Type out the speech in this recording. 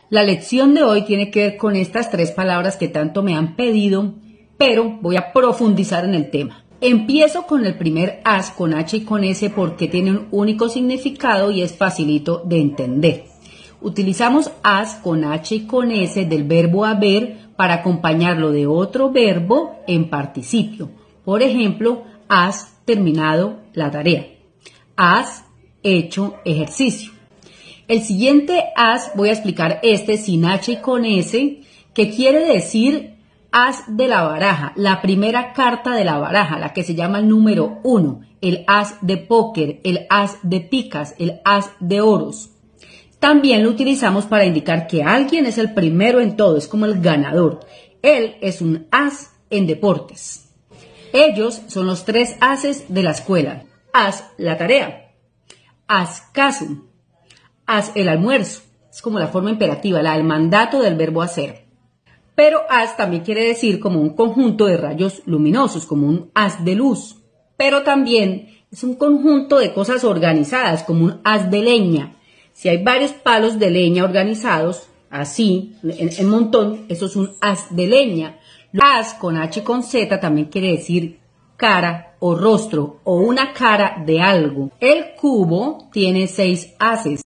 La lección de hoy tiene que ver con estas tres palabras que tanto me han pedido, pero voy a profundizar en el tema. Empiezo con el primer as, con H y con S, porque tiene un único significado y es facilito de entender. Utilizamos as con H y con S del verbo haber para acompañarlo de otro verbo en participio. Por ejemplo, has terminado la tarea. Has hecho ejercicio. El siguiente as, voy a explicar este sin H y con S, que quiere decir as de la baraja, la primera carta de la baraja, la que se llama el número 1, el as de póker, el as de picas, el as de oros. También lo utilizamos para indicar que alguien es el primero en todo, es como el ganador. Él es un as en deportes. Ellos son los tres ases de la escuela. Haz la tarea. Haz caso. Haz el almuerzo. Es como la forma imperativa, el mandato del verbo hacer. Pero haz también quiere decir como un conjunto de rayos luminosos, como un haz de luz. Pero también es un conjunto de cosas organizadas, como un haz de leña. Si hay varios palos de leña organizados, así, en montón, eso es un haz de leña. Haz con H y con Z también quiere decir cara o rostro o una cara de algo. El cubo tiene 6 haces.